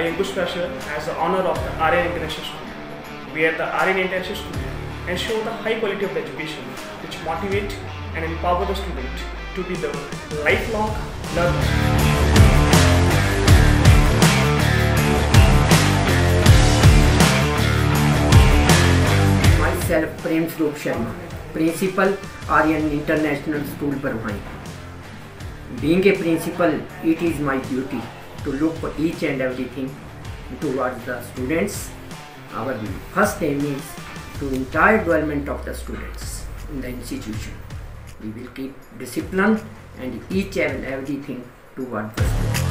am Bushwasher as the owner of the ARYAN International School. We are the ARYAN International School ensure the high quality of the education which motivate and empower the student to be the lifelong learner. Myself, Prem Swarup Sharma, Principal, ARYAN International School, BHARWAIN. Being a principal, it is my duty to look for each and everything towards the students. Our first aim is to entire development of the students in the institution. We will keep discipline and each and everything towards the students.